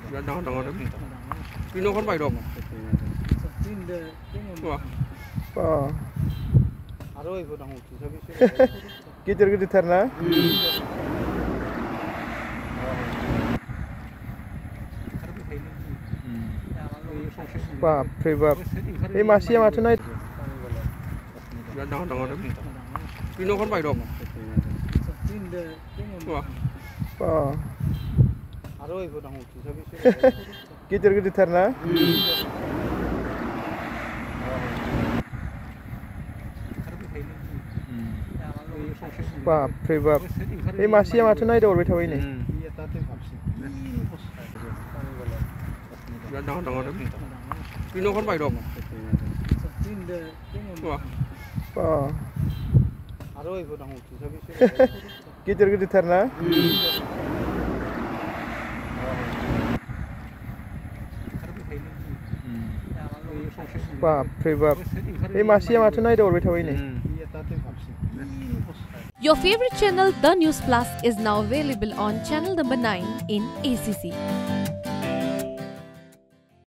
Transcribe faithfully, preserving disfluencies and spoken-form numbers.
Biar ডাঙৰ ডাঙৰ পিনখন পাই দক Wah. আৰু এইবোৰ ডাঙৰ উঠি চাবি Gitar gitar na. Bap, bap. Ini masih yang macam ni. Biar ডাঙৰ ডাঙৰ পিনখন পাই দক Wah. আৰু এইবোৰ ডাঙৰ উঠি চাবি Gitar gitar na. Bap, bap. Ini masih yang macam ni dah orang tahu ini. Biar ডাঙৰ ডাঙৰ পিনখন পাই দক Wah. আৰু এইবোৰ ডাঙৰ উঠি চাবি Gitar gitar na. Bap, bap. Ini masih yang macam ni dah orang tahu ini. Your favorite channel, The News Plus, is now available on channel number nine in A C C.